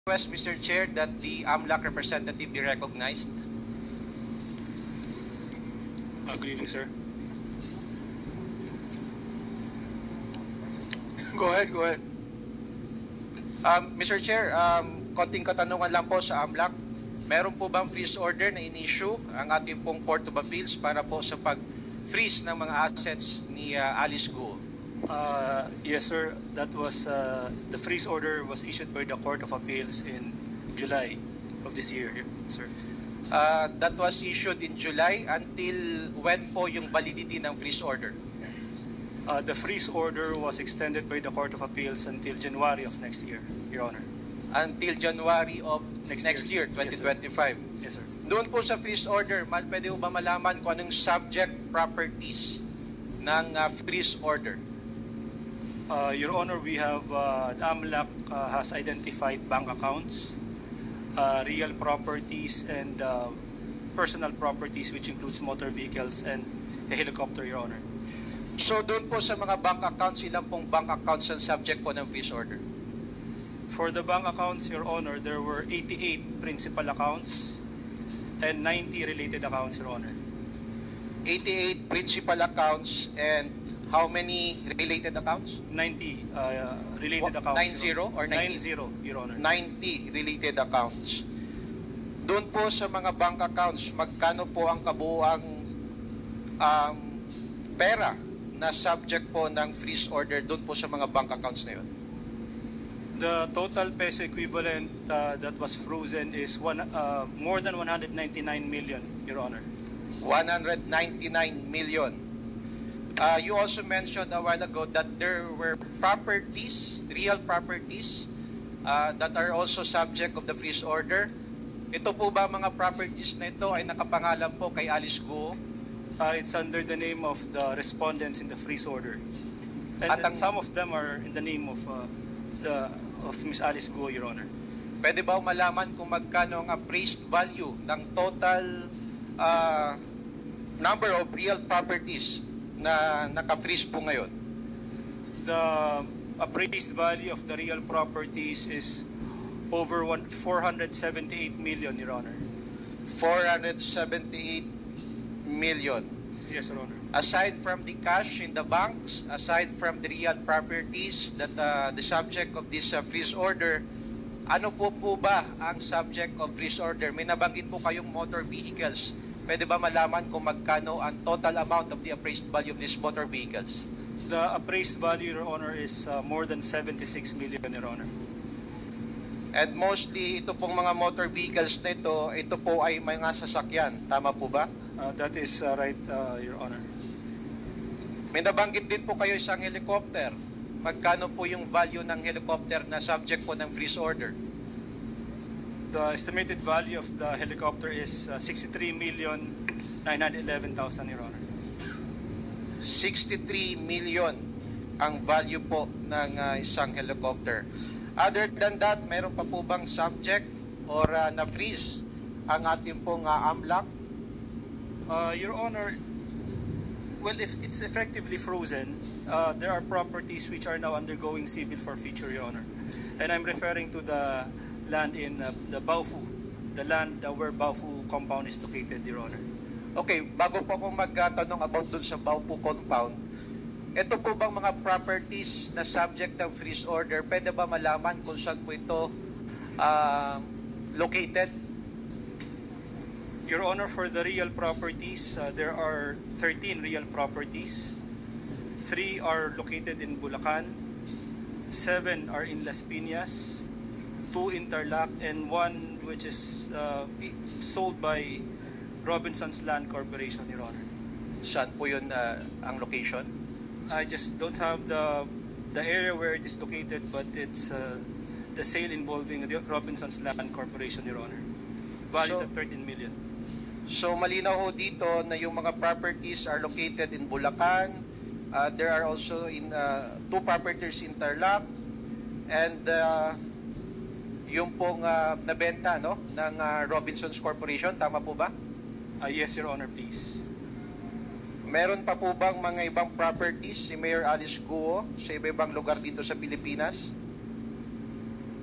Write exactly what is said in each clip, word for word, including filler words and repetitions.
request, Mister Chair, that the AMLAC representative be recognized. Uh, good evening, sir. Go ahead, go ahead. Um, Mister Chair, um, konting katanungan lang po sa AMLAC. Meron po bang freeze order na in-issue ang ating pong Court of Appeals para po sa pag-freeze ng mga assets ni uh, Alice Guo? Uh, yes, sir. That was uh, the freeze order was issued by the Court of Appeals in July of this year, sir. Uh, that was issued in July. Until when po yung validity ng freeze order? Uh, the freeze order was extended by the Court of Appeals until January of next year, Your Honor. Until January of next, next year, year twenty twenty-five. Yes, sir. Doon po sa freeze order, pwede mo ba malaman kung anong subject properties ng uh, freeze order? Uh, Your Honor, we have, uh, the AMLAC uh, has identified bank accounts, uh, real properties, and uh, personal properties, which includes motor vehicles and a helicopter, Your Honor. So doon po sa mga bank accounts, ilan pong bank accounts ang subject po ng freeze order? For the bank accounts, Your Honor, there were eighty-eight principal accounts and ninety related accounts, Your Honor. eighty-eight principal accounts and how many related accounts? ninety uh, related What, accounts. nine zero or ninety? nine zero, Your Honor. ninety related accounts. Doon po sa mga bank accounts, magkano po ang kabuuang um, pera na subject po ng freeze order doon po sa mga bank accounts na yun? The total peso equivalent uh, that was frozen is one, uh, more than one hundred ninety-nine million, Your Honor. one hundred ninety-nine million. Uh, you also mentioned a while ago that there were properties, real properties, uh, that are also subject of the freeze order. Ito po ba mga properties na ito ay nakapangalan po kay Alice Guo? Uh, it's under the name of the respondents in the freeze order. And, At ang, and some of them are in the name of uh, the of Miss Alice Guo, Your Honor. Pwede ba malaman kung magkano ang appraised value ng total uh, number of real properties na naka-freeze po ngayon? The appraised value of the real properties is over one, four hundred seventy-eight million, Your Honor. four hundred seventy-eight million. Yes, Your Honor. Aside from the cash in the banks, aside from the real properties that uh, the subject of this uh, freeze order, ano po po ba ang subject of freeze order? May nabanggit po kayong motor vehicles. Pwede ba malaman kung magkano ang total amount of the appraised value of these motor vehicles? The appraised value, Your Honor, is uh, more than seventy-six million, Your Honor. And mostly, ito pong mga motor vehicles na ito, ito po ay mga sasakyan. Tama po ba? Uh, that is uh, right, uh, Your Honor. May nabanggit din po kayo isang helicopter. Magkano po yung value ng helicopter na subject po ng freeze order? The estimated value of the helicopter is uh, sixty-three million nine hundred eleven thousand, Your Honor. sixty-three million ang value po ng uh, isang helicopter. Other than that, meron pa po bang subject or uh, na-freeze ang ating pong uh, AMLAC? Uh, Your Honor, well, if it's effectively frozen, uh, there are properties which are now undergoing civil forfeiture, Your Honor. And I'm referring to the land in uh, the Baofu, the land uh, where Baofu compound is located, Your Honor. Okay, bago po akong magtanong about dun sa Baofu compound, ito po bang mga properties na subject ng freeze order, pwede ba malaman kung saan po ito uh, located? Your Honor, for the real properties, uh, there are thirteen real properties. Three are located in Bulacan, seven are in Las Piñas, two in Tarlac, and one which is uh, sold by Robinson's Land Corporation, Your Honor. Saan po yun uh, ang location? I just don't have the the area where it is located, but it's uh, the sale involving Robinson's Land Corporation, Your Honor. Valued So, at thirteen million. So malinaw ho dito na yung mga properties are located in Bulacan. Uh, there are also in uh, two properties in Tarlac, and uh, yung pong uh, nabenta no ng uh, Robinson's Corporation, tama po ba? Uh, yes, Your Honor, please. Meron pa po bang mga ibang properties si Mayor Alice Guo sa iba-ibang lugar dito sa Pilipinas?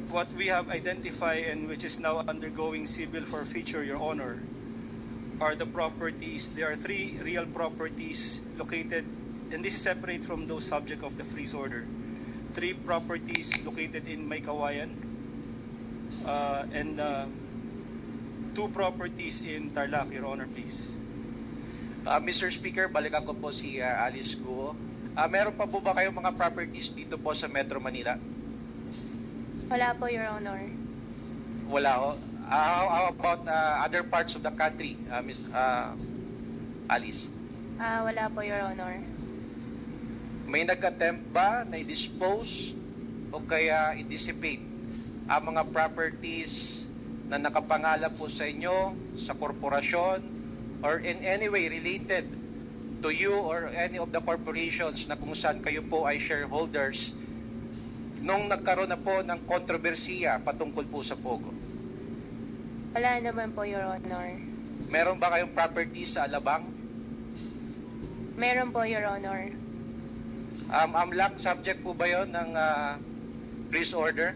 what we have identified and which is now undergoing civil forfeiture, Your Honor, are the properties. There are three real properties located, and this is separate from those subject of the freeze order. Three properties located in Maykawayan, uh, and uh, two properties in Tarlac, Your Honor, please. Uh, Mister Speaker, balikan ko po si uh, Alice Guo. Uh, meron pa po ba kayong mga properties dito po sa Metro Manila? Wala po, Your Honor. Wala ho. Uh, how, how about uh, other parts of the country, uh, Miss uh, Alice? Ah, wala po, Your Honor. May nag-attempt ba na i-dispose o kaya i-dissipate ang mga properties na nakapangalan po sa inyo, sa korporasyon, or in any way related to you or any of the corporations na kung saan kayo po ay shareholders nung nagkaroon na po ng kontrobersiya patungkol po sa Pogo? Wala naman po, Your Honor. Meron ba kayong properties sa Alabang? Meron po, Your Honor. Um, AMLAC, subject po ba yun ng uh, freeze order?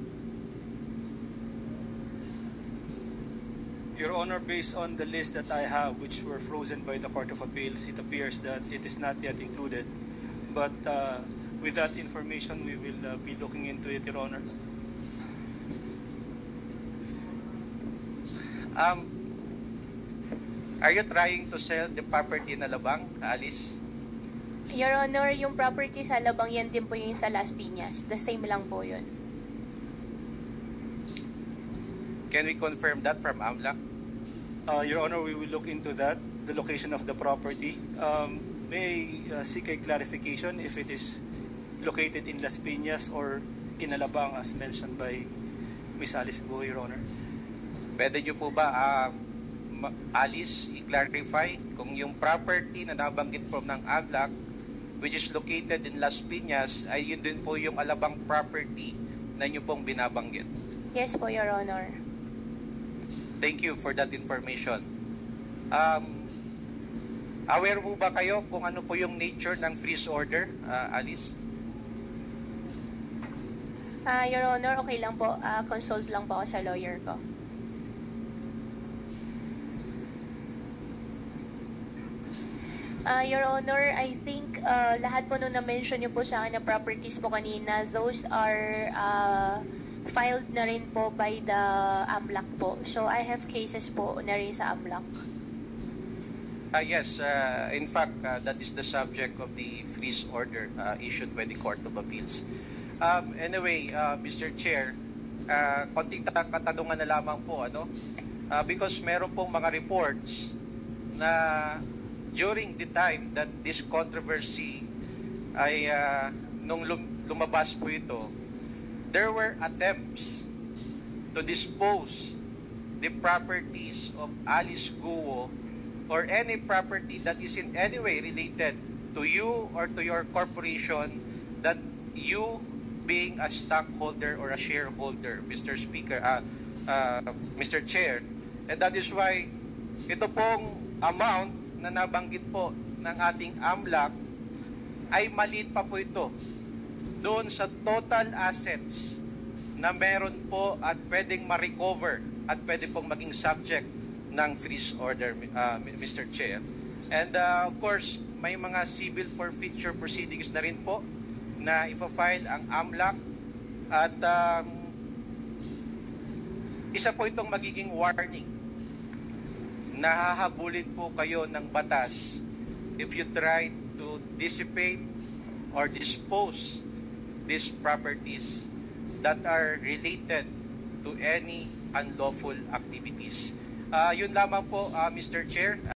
Your Honor, based on the list that I have, which were frozen by the Court of Appeals, it appears that it is not yet included. But uh, with that information, we will uh, be looking into it, Your Honor. Um, are you trying to sell the property in Alabang, Alice? Your Honor, yung property sa Labang, yan din po yung sa Las Piñas. The same lang po yun. Can we confirm that from AMLAC? Uh, Your Honor, we will look into that, the location of the property. Um, may I uh, seek a clarification if it is located in Las Piñas or in Alabang as mentioned by Miz Alice Guo, Your Honor. Pwede nyo po ba, uh, Alice, i-clarify kung yung property na nabanggit po ng AMLAC, which is located in Las Piñas, ay yun din po yung Alabang property na nyo pong binabanggit? Yes po, Your Honor. Thank you for that information. Um, aware po ba kayo kung ano po yung nature ng freeze order, uh, Alice? Ah, Your Honor, okay lang po. Ah, consult lang po ako sa lawyer ko. Uh, Your Honor, I think uh, lahat po nung na-mention niyo po sa akin na properties po kanina, those are uh, filed na rin po by the AMLAC po. So, I have cases po na rin sa AMLAC. Uh, yes, uh, in fact, uh, that is the subject of the freeze order uh, issued by the Court of Appeals. Um, anyway, uh, Mister Chair, uh, konting katanungan na lamang po, ano? Uh, because meron pong mga reports na during the time that this controversy ay uh, nung lum- lumabas po ito, there were attempts to dispose the properties of Alice Guo or any property that is in any way related to you or to your corporation, that you being a stockholder or a shareholder, Mister Speaker, uh, uh, Mister Chair. And that is why ito pong amount na nabanggit po ng ating AMLAC ay maliit pa po ito doon sa total assets na meron po at pwedeng ma-recover at pwede pong maging subject ng freeze order, uh, Mister Chair. And uh, of course, may mga civil forfeiture proceedings na rin po na ipa-file ang AMLAC at um, isa po itong magiging warning. Nahahabulin po kayo ng batas if you try to dissipate or dispose these properties that are related to any unlawful activities. Uh, yun lamang po, uh, Mister Chair.